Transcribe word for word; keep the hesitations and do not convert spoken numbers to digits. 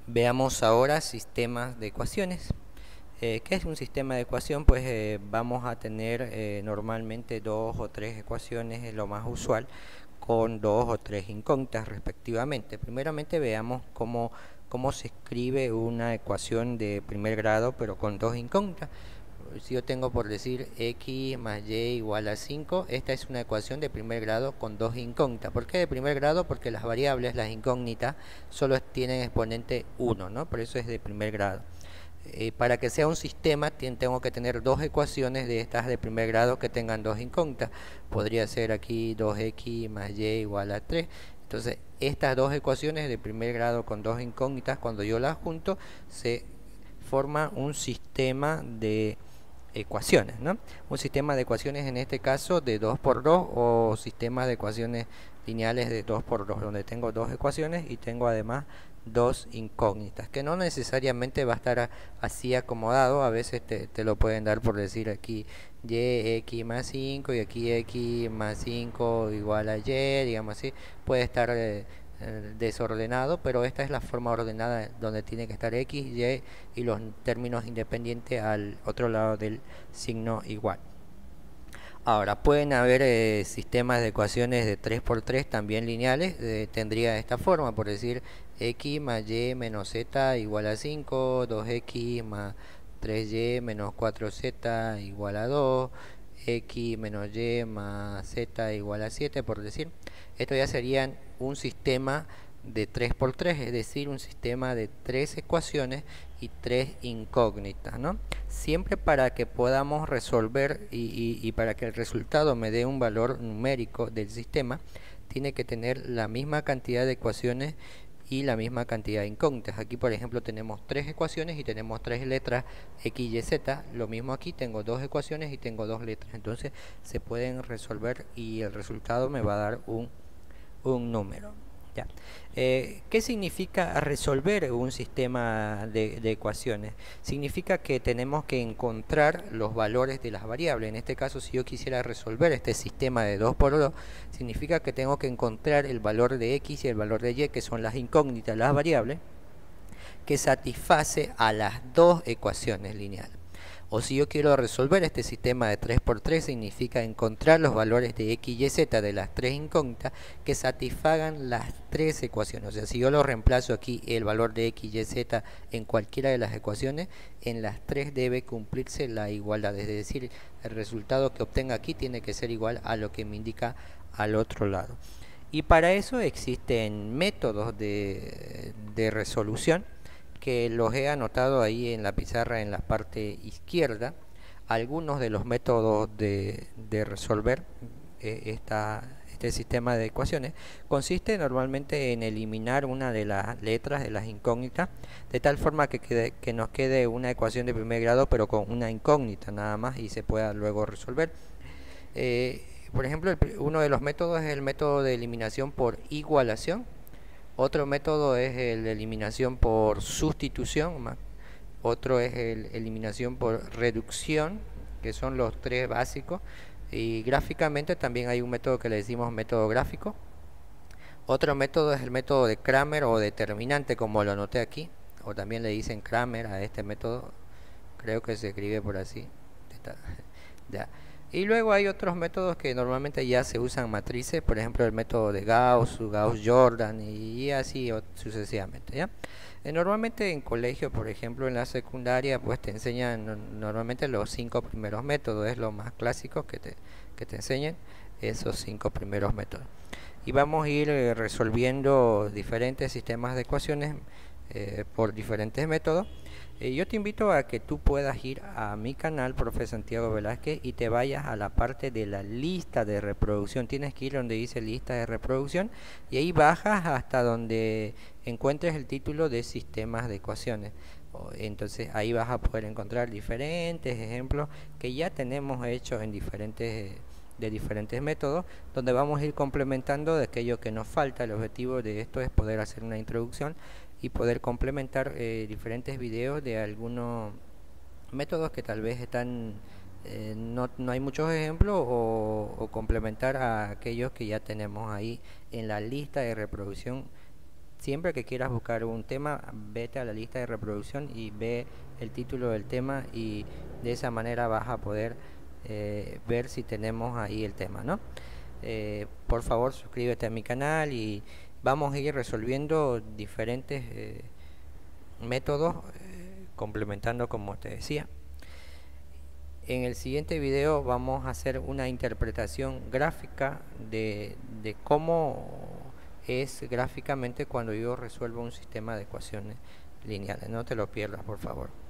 Veamos ahora sistemas de ecuaciones. Eh, ¿Qué es un sistema de ecuación? Pues eh, vamos a tener eh, normalmente dos o tres ecuaciones, es lo más usual, con dos o tres incógnitas respectivamente. Primeramente veamos cómo, cómo se escribe una ecuación de primer grado pero con dos incógnitas. Si yo tengo por decir x más y igual a cinco, esta es una ecuación de primer grado con dos incógnitas. ¿Por qué de primer grado? Porque las variables, las incógnitas, solo tienen exponente uno, ¿no? Por eso es de primer grado. Eh, para que sea un sistema tengo que tener dos ecuaciones de estas de primer grado que tengan dos incógnitas. Podría ser aquí dos x más y igual a tres. Entonces estas dos ecuaciones de primer grado con dos incógnitas, cuando yo las junto, se forma un sistema de ecuaciones, ¿no? Un sistema de ecuaciones en este caso de dos por dos o sistema de ecuaciones lineales de dos por dos, donde tengo dos ecuaciones y tengo además dos incógnitas, que no necesariamente va a estar así acomodado. A veces te, te lo pueden dar por decir aquí y x más cinco y aquí x más cinco igual a y, digamos así. Puede estar eh, desordenado, pero esta es la forma ordenada donde tiene que estar x, y y los términos independientes al otro lado del signo igual. Ahora, pueden haber eh, sistemas de ecuaciones de tres por tres también lineales. Eh, tendría esta forma, por decir x más y menos z igual a cinco, dos x más tres y menos cuatro z igual a dos, x menos y más z igual a siete, por decir. Esto ya serían un sistema de tres por tres, es decir, un sistema de tres ecuaciones y tres incógnitas, ¿no? Siempre para que podamos resolver y, y, y para que el resultado me dé un valor numérico del sistema, tiene que tener la misma cantidad de ecuaciones y la misma cantidad de incógnitas. Aquí por ejemplo tenemos tres ecuaciones y tenemos tres letras x, y, z. Lo mismo aquí, tengo dos ecuaciones y tengo dos letras. Entonces se pueden resolver y el resultado me va a dar un, un número. Ya. Eh, ¿Qué significa resolver un sistema de, de ecuaciones? Significa que tenemos que encontrar los valores de las variables. En este caso, si yo quisiera resolver este sistema de dos por dos, significa que tengo que encontrar el valor de x y el valor de y, que son las incógnitas, las variables, que satisface a las dos ecuaciones lineales. O si yo quiero resolver este sistema de tres por tres, significa encontrar los valores de x, y, z de las tres incógnitas que satisfagan las tres ecuaciones. O sea, si yo lo reemplazo aquí el valor de x, y, z en cualquiera de las ecuaciones, en las tres debe cumplirse la igualdad. Es decir, el resultado que obtenga aquí tiene que ser igual a lo que me indica al otro lado. Y para eso existen métodos de, de resolución, que los he anotado ahí en la pizarra en la parte izquierda. Algunos de los métodos de, de resolver eh, esta, este sistema de ecuaciones consiste normalmente en eliminar una de las letras de las incógnitas, de tal forma que, quede, que nos quede una ecuación de primer grado pero con una incógnita nada más y se pueda luego resolver. Eh, por ejemplo, el, uno de los métodos es el método de eliminación por igualación. Otro método es el de eliminación por sustitución. Otro es el eliminación por reducción, que son los tres básicos. Y gráficamente también hay un método que le decimos método gráfico. Otro método es el método de Cramer o determinante, como lo anoté aquí, o también le dicen Cramer a este método. Creo que se escribe por así. Ya. Y luego hay otros métodos que normalmente ya se usan matrices, por ejemplo el método de Gauss, Gauss-Jordan y así sucesivamente, ¿ya? Eh, normalmente en colegio, por ejemplo en la secundaria, pues te enseñan no, normalmente los cinco primeros métodos, es lo más clásico que te, que te enseñen esos cinco primeros métodos. Y vamos a ir eh, resolviendo diferentes sistemas de ecuaciones eh, por diferentes métodos. Eh, yo te invito a que tú puedas ir a mi canal, Profe Santiago Velázquez, y te vayas a la parte de la lista de reproducción. Tienes que ir donde dice lista de reproducción y ahí bajas hasta donde encuentres el título de sistemas de ecuaciones. Entonces ahí vas a poder encontrar diferentes ejemplos que ya tenemos hechos en diferentes de diferentes métodos, donde vamos a ir complementando de aquello que nos falta. El objetivo de esto es poder hacer una introducción y poder complementar eh, diferentes videos de algunos métodos que tal vez están eh, no, no hay muchos ejemplos, o, o complementar a aquellos que ya tenemos ahí en la lista de reproducción siempre que quieras buscar un tema, vete a la lista de reproducción y ve el título del tema, y de esa manera vas a poder eh, ver si tenemos ahí el tema, ¿no? Eh, por favor, suscríbete a mi canal y vamos a ir resolviendo diferentes eh, métodos, eh, complementando, como te decía. En el siguiente video vamos a hacer una interpretación gráfica de, de cómo es gráficamente cuando yo resuelvo un sistema de ecuaciones lineales. No te lo pierdas, por favor.